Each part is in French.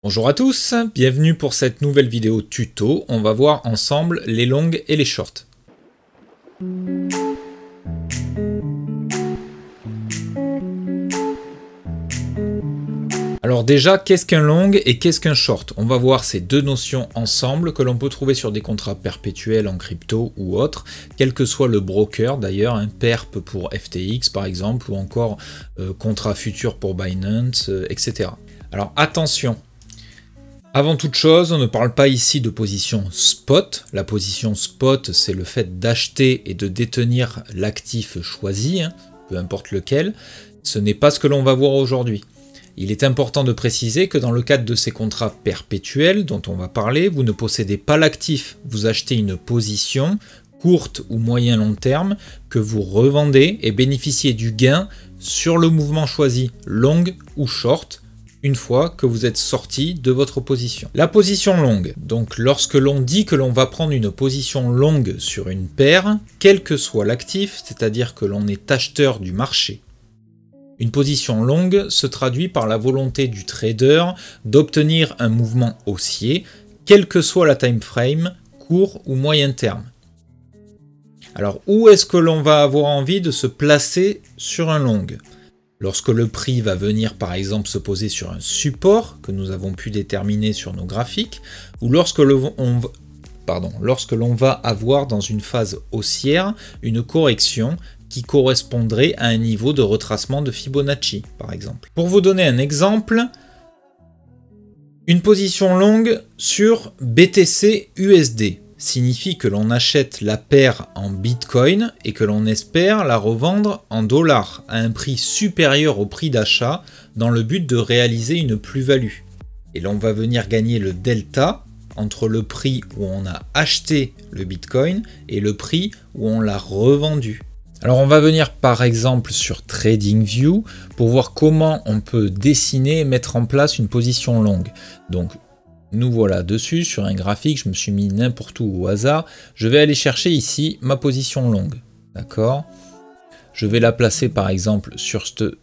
Bonjour à tous, bienvenue pour cette nouvelle vidéo tuto. On va voir ensemble les longues et les shorts. Alors déjà, qu'est-ce qu'un long et qu'est-ce qu'un short? On va voir ces deux notions ensemble que l'on peut trouver sur des contrats perpétuels en crypto ou autre, quel que soit le broker d'ailleurs, un perp pour FTX par exemple, ou encore contrat futur pour Binance, etc. Alors attention, avant toute chose, on ne parle pas ici de position spot. La position spot, c'est le fait d'acheter et de détenir l'actif choisi, peu importe lequel. Ce n'est pas ce que l'on va voir aujourd'hui. Il est important de préciser que dans le cadre de ces contrats perpétuels dont on va parler, vous ne possédez pas l'actif, vous achetez une position courte ou moyen long terme que vous revendez et bénéficiez du gain sur le mouvement choisi, long ou short, une fois que vous êtes sorti de votre position. La position longue, donc lorsque l'on dit que l'on va prendre une position longue sur une paire, quel que soit l'actif, c'est-à-dire que l'on est acheteur du marché. Une position longue se traduit par la volonté du trader d'obtenir un mouvement haussier, quelle que soit la time frame, court ou moyen terme. Alors où est-ce que l'on va avoir envie de se placer sur un long? Lorsque le prix va venir par exemple se poser sur un support que nous avons pu déterminer sur nos graphiques, ou lorsque l'on va avoir dans une phase haussière une correction qui correspondrait à un niveau de retracement de Fibonacci par exemple. Pour vous donner un exemple, une position longue sur BTC USD signifie que l'on achète la paire en Bitcoin et que l'on espère la revendre en dollars à un prix supérieur au prix d'achat dans le but de réaliser une plus-value. Et l'on va venir gagner le delta entre le prix où on a acheté le Bitcoin et le prix où on l'a revendu. Alors on va venir par exemple sur TradingView pour voir comment on peut dessiner et mettre en place une position longue. Donc nous voilà dessus sur un graphique, je me suis mis n'importe où au hasard. Je vais aller chercher ici ma position longue, d'accord? Je vais la placer par exemple sur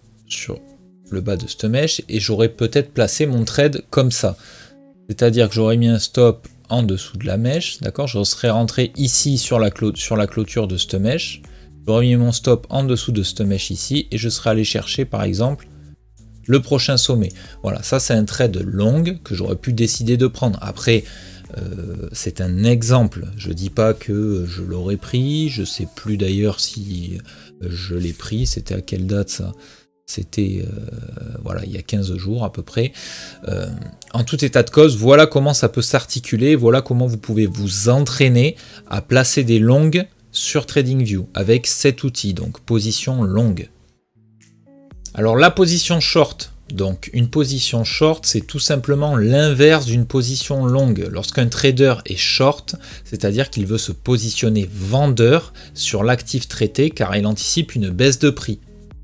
le bas de cette mèche et j'aurais peut-être placé mon trade comme ça. C'est-à-dire que j'aurais mis un stop en dessous de la mèche, d'accord? Je serais rentré ici sur la clôture de cette mèche. J'aurais mis mon stop en dessous de cette mèche ici et je serais allé chercher par exemple le prochain sommet. Voilà, ça c'est un trade long que j'aurais pu décider de prendre. Après, c'est un exemple. Je dis pas que je l'aurais pris. Je sais plus d'ailleurs si je l'ai pris. C'était à quelle date ça? C'était voilà, il y a 15 jours à peu près. En tout état de cause, voilà comment ça peut s'articuler. Voilà comment vous pouvez vous entraîner à placer des longues sur TradingView avec cet outil, donc position longue. Alors la position short, donc une position short, c'est tout simplement l'inverse d'une position longue. Lorsqu'un trader est short, c'est-à-dire qu'il veut se positionner vendeur sur l'actif traité car il anticipe une baisse de prix.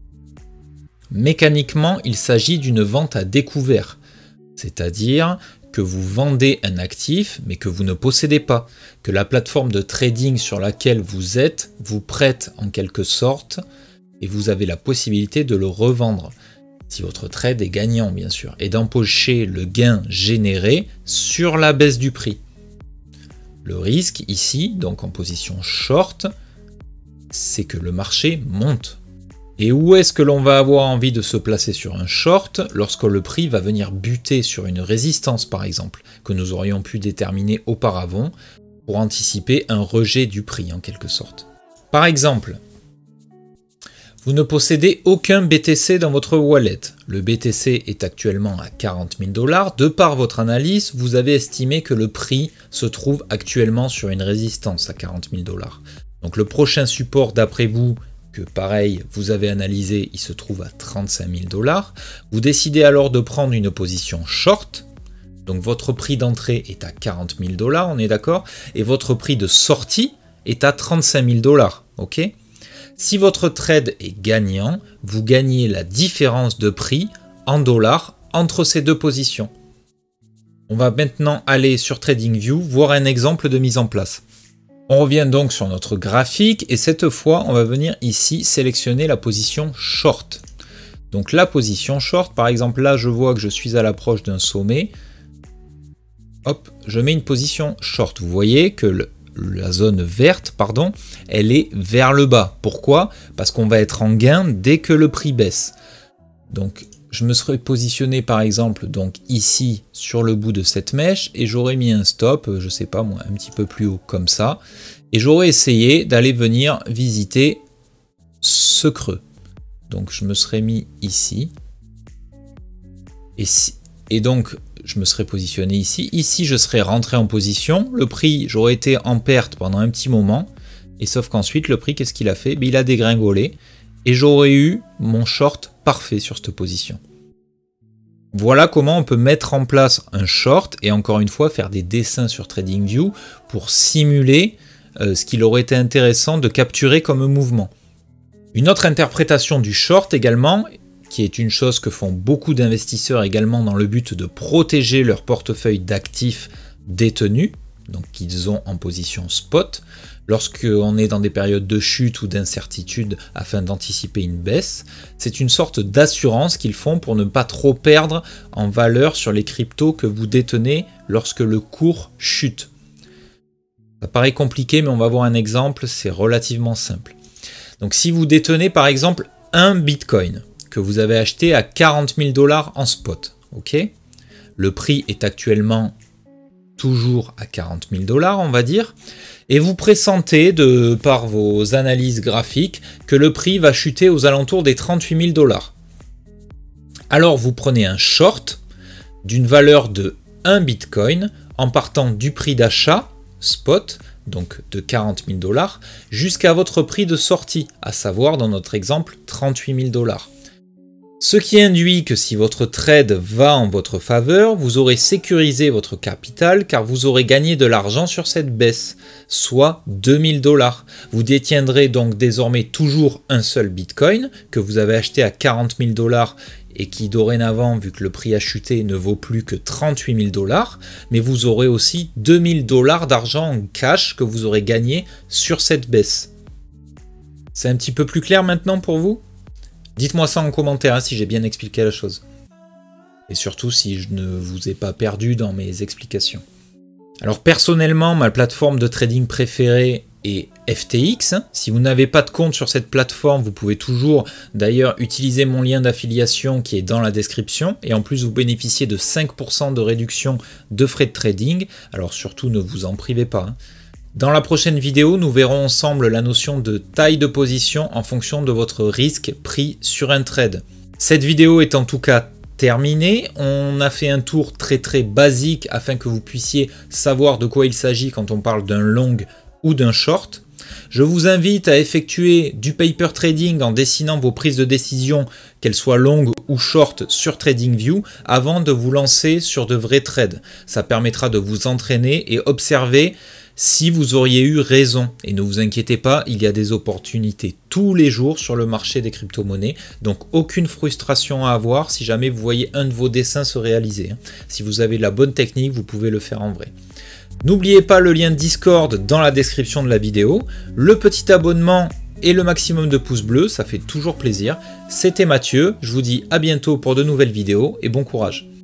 Mécaniquement, il s'agit d'une vente à découvert, c'est-à-dire que vous vendez un actif mais que vous ne possédez pas, que la plateforme de trading sur laquelle vous êtes vous prête en quelque sorte et vous avez la possibilité de le revendre, si votre trade est gagnant bien sûr, et d'empocher le gain généré sur la baisse du prix. Le risque ici, donc en position short, c'est que le marché monte. Et où est-ce que l'on va avoir envie de se placer sur un short lorsque le prix va venir buter sur une résistance par exemple, que nous aurions pu déterminer auparavant pour anticiper un rejet du prix en quelque sorte. Par exemple, vous ne possédez aucun BTC dans votre wallet. Le BTC est actuellement à 40 000 $. De par votre analyse, vous avez estimé que le prix se trouve actuellement sur une résistance à 40 000 $. Donc le prochain support d'après vous, que pareil, vous avez analysé, il se trouve à 35 000 $. Vous décidez alors de prendre une position short. Donc votre prix d'entrée est à 40 000 $, on est d'accord? Et votre prix de sortie est à 35 000 $, ok? Si votre trade est gagnant, vous gagnez la différence de prix en dollars entre ces deux positions. On va maintenant aller sur TradingView, voir un exemple de mise en place. On revient donc sur notre graphique et cette fois, on va venir ici sélectionner la position short. Donc la position short, par exemple là, je vois que je suis à l'approche d'un sommet. hop, je mets une position short. Vous voyez que la zone verte, pardon, elle est vers le bas. Pourquoi? Parce qu'on va être en gain dès que le prix baisse. Donc, je me serais positionné par exemple donc ici sur le bout de cette mèche et j'aurais mis un stop, je sais pas moi, un petit peu plus haut comme ça. Et j'aurais essayé d'aller venir visiter ce creux. Donc, je me serais mis ici. Et donc, je me serais positionné ici. Ici, je serais rentré en position. Le prix, j'aurais été en perte pendant un petit moment. Et sauf qu'ensuite, le prix, qu'est-ce qu'il a fait? Il a dégringolé. Et j'aurais eu mon short parfait sur cette position. Voilà comment on peut mettre en place un short et encore une fois, faire des dessins sur TradingView pour simuler ce qu'il aurait été intéressant de capturer comme mouvement. Une autre interprétation du short également, qui est une chose que font beaucoup d'investisseurs également dans le but de protéger leur portefeuille d'actifs détenus, donc qu'ils ont en position spot, lorsqu'on est dans des périodes de chute ou d'incertitude afin d'anticiper une baisse. C'est une sorte d'assurance qu'ils font pour ne pas trop perdre en valeur sur les cryptos que vous détenez lorsque le cours chute. Ça paraît compliqué, mais on va voir un exemple, c'est relativement simple. Donc si vous détenez par exemple un Bitcoin, que vous avez acheté à 40 000 $ en spot, ok? Le prix est actuellement toujours à 40 000 $, on va dire, et vous pressentez par vos analyses graphiques que le prix va chuter aux alentours des 38 000 $. Alors vous prenez un short d'une valeur de 1 Bitcoin en partant du prix d'achat spot, donc de 40 000 $, jusqu'à votre prix de sortie, à savoir dans notre exemple 38 000 $. Ce qui induit que si votre trade va en votre faveur, vous aurez sécurisé votre capital car vous aurez gagné de l'argent sur cette baisse, soit 2000 $. Vous détiendrez donc désormais toujours un seul Bitcoin que vous avez acheté à 40 000 $ et qui dorénavant, vu que le prix a chuté, ne vaut plus que 38 000 $, mais vous aurez aussi 2000 $ d'argent en cash que vous aurez gagné sur cette baisse. C'est un petit peu plus clair maintenant pour vous ? Dites-moi ça en commentaire hein, si j'ai bien expliqué la chose. Et surtout si je ne vous ai pas perdu dans mes explications. Alors personnellement, ma plateforme de trading préférée est FTX. Si vous n'avez pas de compte sur cette plateforme, vous pouvez toujours d'ailleurs utiliser mon lien d'affiliation qui est dans la description. Et en plus, vous bénéficiez de 5% de réduction de frais de trading. Alors surtout, ne vous en privez pas. Hein. Dans la prochaine vidéo, nous verrons ensemble la notion de taille de position en fonction de votre risque pris sur un trade. Cette vidéo est en tout cas terminée. On a fait un tour très basique afin que vous puissiez savoir de quoi il s'agit quand on parle d'un long ou d'un short. Je vous invite à effectuer du paper trading en dessinant vos prises de décision, qu'elles soient longues ou short sur TradingView, avant de vous lancer sur de vrais trades. Ça permettra de vous entraîner et observer si vous auriez eu raison. Et ne vous inquiétez pas, il y a des opportunités tous les jours sur le marché des crypto-monnaies. Donc aucune frustration à avoir si jamais vous voyez un de vos dessins se réaliser. Si vous avez la bonne technique, vous pouvez le faire en vrai. N'oubliez pas le lien Discord dans la description de la vidéo, le petit abonnement et le maximum de pouces bleus, ça fait toujours plaisir. C'était Mathieu, je vous dis à bientôt pour de nouvelles vidéos et bon courage.